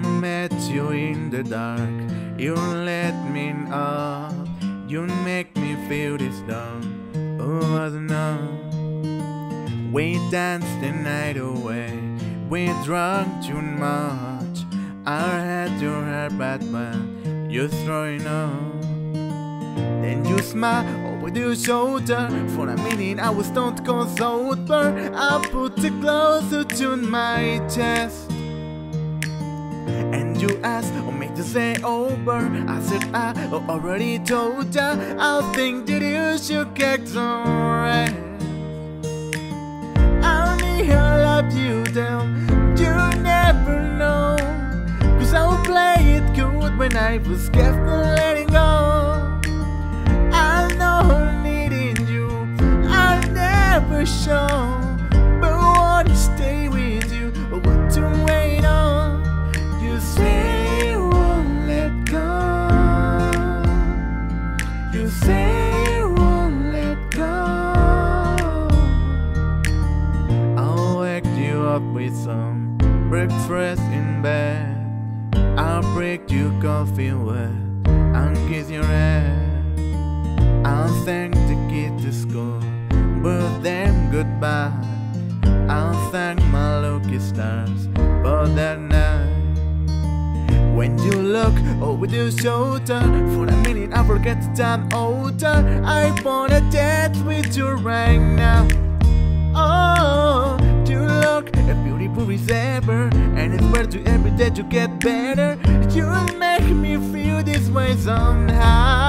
met you in the dark, you let me up, you make me feel this down. Oh, I don't know. We danced the night away, we drank too much. I had your heart bad man, you're throwing up. Then you smile over your shoulder. For a minute I was not cold sober. I put it closer to my chest, and you asked me to say over. I said I already told ya. I think that you should get some rest. I love you down, you never know. Cause I would play it good when I was scared of letting go. I know needing you, I'll never show, but I wanna stay with you. What to wait on? You say you won't let go. You say you won't let go. I'll wake you up with some breakfast in bed. I'll break your coffee wet and kiss your head. I'll thank the kid to school, but then goodbye. I'll thank my lucky stars for that night. When you look over your shoulder, for a minute I forget that I'm older. I wanna dance with you right now. Oh, you look as beautiful as ever, and it's better to every day to get better. You make me feel this way somehow.